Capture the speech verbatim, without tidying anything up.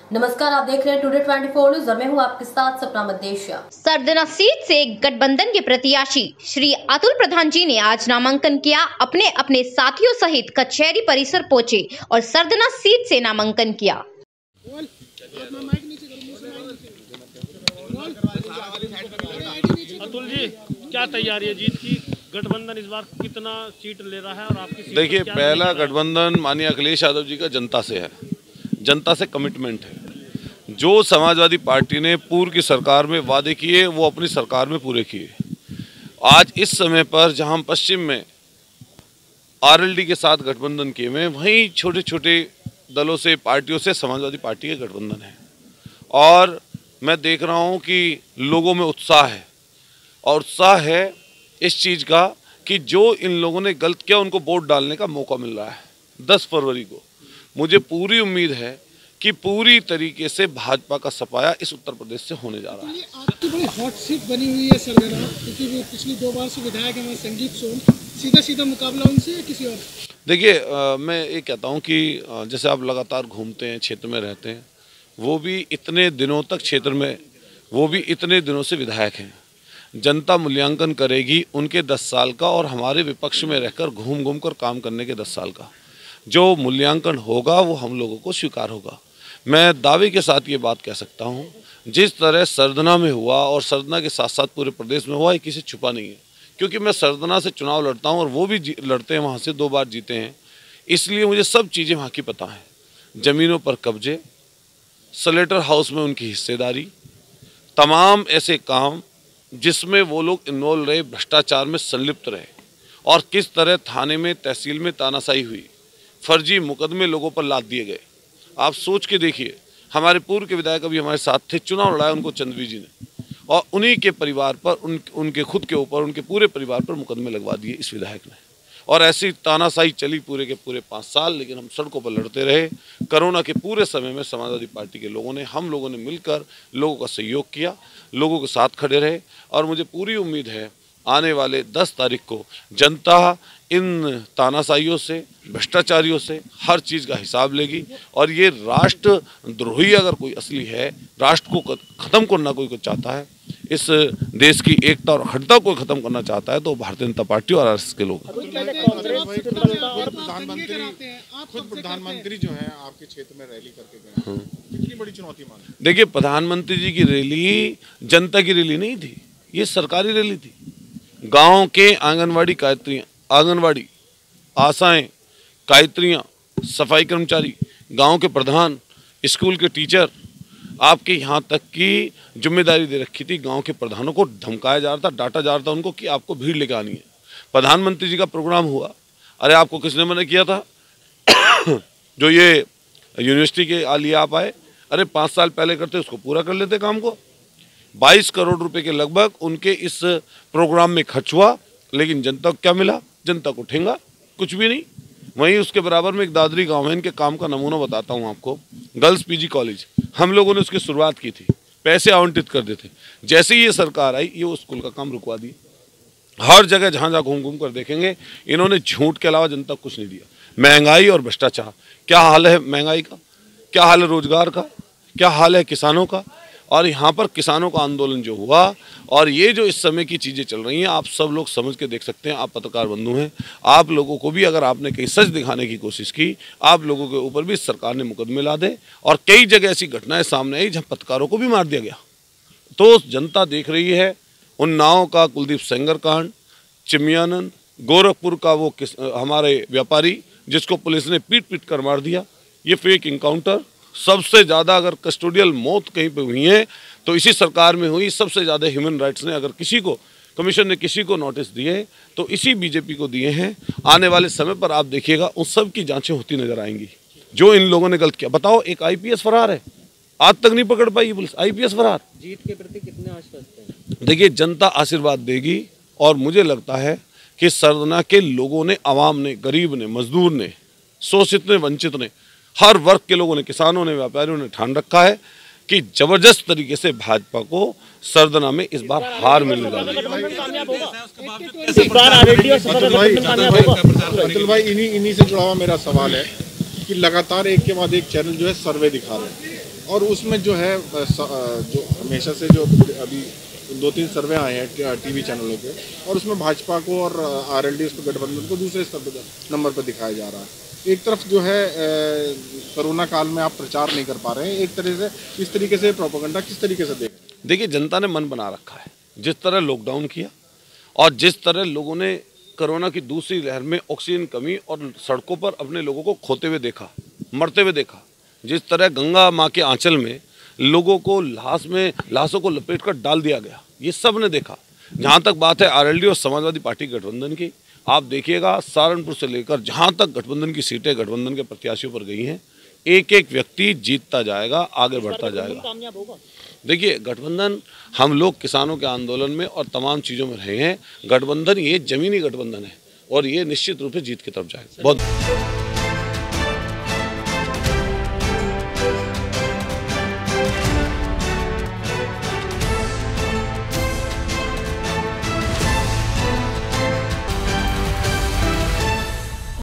नमस्कार, आप देख रहे हैं टुडे चौबीस न्यूज और मैं हूं आपके साथ सपना मदेशिया। सरदना सीट से गठबंधन के प्रत्याशी श्री अतुल प्रधान जी ने आज नामांकन किया। अपने अपने साथियों सहित कचहरी परिसर पहुंचे और सरदना सीट से नामांकन किया। अतुल जी, क्या तैयारी है जीत की? गठबंधन इस बार कितना सीट ले रहा है और आपकी सीट? देखिए, पहला गठबंधन माननीय अखिलेश यादव जी का जनता से है, जनता से कमिटमेंट है। जो समाजवादी पार्टी ने पूर्व की सरकार में वादे किए वो अपनी सरकार में पूरे किए। आज इस समय पर जहां हम पश्चिम में आरएलडी के साथ गठबंधन किए हुए, वहीं छोटे छोटे दलों से, पार्टियों से समाजवादी पार्टी के गठबंधन है। और मैं देख रहा हूं कि लोगों में उत्साह है, और उत्साह है इस चीज़ का कि जो इन लोगों ने गलत किया उनको वोट डालने का मौका मिल रहा है। दस फरवरी को मुझे पूरी उम्मीद है कि पूरी तरीके से भाजपा का सफाया इस उत्तर प्रदेश से होने जा रहा है। आपकी बड़ी हॉट सीट बनी हुई है सरगना, क्योंकि वो पिछली दो बार से विधायक हैं संगीत सोम, सीधा सीधा मुकाबला उनसे या किसी और? देखिए, मैं ये कहता हूँ कि जैसे आप लगातार घूमते हैं, क्षेत्र में रहते हैं, वो भी इतने दिनों तक क्षेत्र में, वो भी इतने दिनों से विधायक हैं। जनता मूल्यांकन करेगी उनके दस साल का और हमारे विपक्ष में रहकर घूम घूम कर काम करने के दस साल का। जो मूल्यांकन होगा वो हम लोगों को स्वीकार होगा। मैं दावे के साथ ये बात कह सकता हूँ, जिस तरह सरदना में हुआ और सरदना के साथ साथ पूरे प्रदेश में हुआ, ये किसी छुपा नहीं है। क्योंकि मैं सरदना से चुनाव लड़ता हूँ और वो भी लड़ते हैं, वहाँ से दो बार जीते हैं, इसलिए मुझे सब चीज़ें वहाँ की पता हैं। ज़मीनों पर कब्जे, स्लेटर हाउस में उनकी हिस्सेदारी, तमाम ऐसे काम जिसमें वो लोग इन्वॉल्व रहे, भ्रष्टाचार में संलिप्त रहे, और किस तरह थाने में, तहसील में तानाशाही हुई, फर्जी मुकदमे लोगों पर लाद दिए गए। आप सोच के देखिए, हमारे पूर्व के विधायक अभी हमारे साथ थे, चुनाव लड़ाया उनको चंद्रवी जी ने, और उन्हीं के परिवार पर, उन उनके खुद के ऊपर, उनके पूरे परिवार पर मुकदमे लगवा दिए इस विधायक ने। और ऐसी तानाशाही चली पूरे के पूरे पाँच साल, लेकिन हम सड़कों पर लड़ते रहे। कोरोना के पूरे समय में समाजवादी पार्टी के लोगों ने, हम लोगों ने मिलकर लोगों का सहयोग किया, लोगों के साथ खड़े रहे, और मुझे पूरी उम्मीद है आने वाले दस तारीख को जनता इन तानाशाहियों से, भ्रष्टाचारियों से हर चीज़ का हिसाब लेगी। और ये राष्ट्रद्रोही अगर कोई असली है, राष्ट्र को ख़त्म करना कोई को चाहता है, इस देश की एकता और अखंडता को ख़त्म करना चाहता है, तो भारतीय जनता पार्टी और आरएसएस के लोग। खुद प्रधानमंत्री जो है आपके क्षेत्र में रैली करके गए, कितनी बड़ी चुनौती मानी? देखिए, प्रधानमंत्री जी की रैली जनता की रैली नहीं थी, ये सरकारी रैली थी। गांव के आंगनवाड़ी कायत्रियाँ, आंगनवाड़ी आशाएं, कायत्रियाँ, सफाई कर्मचारी, गांव के प्रधान, स्कूल के टीचर, आपके यहाँ तक की जिम्मेदारी दे रखी थी। गांव के प्रधानों को धमकाया जा रहा था, डांटा जा रहा था उनको कि आपको भीड़ लेकर आनी है। प्रधानमंत्री जी का प्रोग्राम हुआ, अरे आपको किसने मना किया था? जो ये यूनिवर्सिटी के लिए आप आए, अरे पाँच साल पहले करते उसको पूरा कर लेते काम को। बाईस करोड़ रुपए के लगभग उनके इस प्रोग्राम में खर्च हुआ, लेकिन जनता को क्या मिला? जनता को ठेंगा, कुछ भी नहीं। वहीं उसके बराबर में एक दादरी गांव है, इनके काम का नमूना बताता हूं आपको। गर्ल्स पीजी कॉलेज, हम लोगों ने उसकी शुरुआत की थी, पैसे आवंटित कर देते। जैसे ही ये सरकार आई, ये उस स्कूल का काम रुकवा दिया। हर जगह जहाँ जहाँ घूम घूम कर देखेंगे, इन्होंने झूठ के अलावा जनता को कुछ नहीं दिया। महंगाई और भ्रष्टाचार, क्या हाल है महंगाई का, क्या हाल है रोजगार का, क्या हाल है किसानों का। और यहाँ पर किसानों का आंदोलन जो हुआ, और ये जो इस समय की चीज़ें चल रही हैं, आप सब लोग समझ के देख सकते हैं। आप पत्रकार बंधु हैं, आप लोगों को भी अगर आपने कहीं सच दिखाने की कोशिश की, आप लोगों के ऊपर भी सरकार ने मुकदमे ला दे। और कई जगह ऐसी घटनाएं सामने आई जहाँ पत्रकारों को भी मार दिया गया। तो जनता देख रही है। उन्नाव का कुलदीप सेंगर कांड, चिमियानंद, गोरखपुर का वो किस हमारे व्यापारी जिसको पुलिस ने पीट पीट कर मार दिया, ये फेक इनकाउंटर। सबसे ज़्यादा अगर कस्टोडियल मौत कहीं पे हुई है तो इसी सरकार में हुई। सबसे ज़्यादा ह्यूमन राइट्स ने अगर किसी को, कमीशन ने किसी को नोटिस दिए तो इसी बीजेपी को दिए हैं। आने वाले समय पर आप देखिएगा उन सब की जांचें होती नजर आएंगी जो इन लोगों ने गलत किया। बताओ, एक आईपीएस फरार है, आज तक नहीं पकड़ पाई पुलिस, आईपीएस फरार। जीत के प्रति कितने आश्वस्त हैं? देखिए, जनता आशीर्वाद देगी, और मुझे लगता है कि सरदना के लोगों ने, आवाम ने, गरीब ने, मजदूर ने, शोषित ने, वंचित ने, हर वर्ग के लोगों ने, किसानों ने, व्यापारियों ने ठान रखा है कि जबरदस्त तरीके से भाजपा को सरदना में इस बार हार मिलने वाली है। अतुल भाई, इन्हीं इन्हीं से जुड़ा हुआ मेरा सवाल है कि लगातार एक के बाद एक चैनल जो है सर्वे दिखा रहे हैं और उसमें जो है जो हमेशा से जो अभी दो तीन सर्वे आए हैं टीवी चैनलों के और उसमें भाजपा को और आरएलडी उसको गठबंधन को दूसरे नंबर पर दिखाया जा रहा है। एक तरफ जो है कोरोना काल में आप प्रचार नहीं कर पा रहे हैं, एक तरह से इस तरीके से प्रोपेगेंडा किस तरीके से देख? देखिए, जनता ने मन बना रखा है। जिस तरह लॉकडाउन किया और जिस तरह लोगों ने कोरोना की दूसरी लहर में ऑक्सीजन कमी और सड़कों पर अपने लोगों को खोते हुए देखा, मरते हुए देखा, जिस तरह गंगा माँ के आंचल में लोगों को लाश में लाशों को लपेट कर डाल दिया गया, ये सब ने देखा। जहाँ तक बात है आरएलडी और समाजवादी पार्टी गठबंधन की, आप देखिएगा सहारनपुर से लेकर जहाँ तक गठबंधन की सीटें गठबंधन के प्रत्याशियों पर गई हैं, एक एक व्यक्ति जीतता जाएगा, आगे बढ़ता जाएगा। देखिए, गठबंधन हम लोग किसानों के आंदोलन में और तमाम चीज़ों में रहे हैं। गठबंधन ये जमीनी गठबंधन है और ये निश्चित रूप से जीत की तरफ जाएगा। बहुत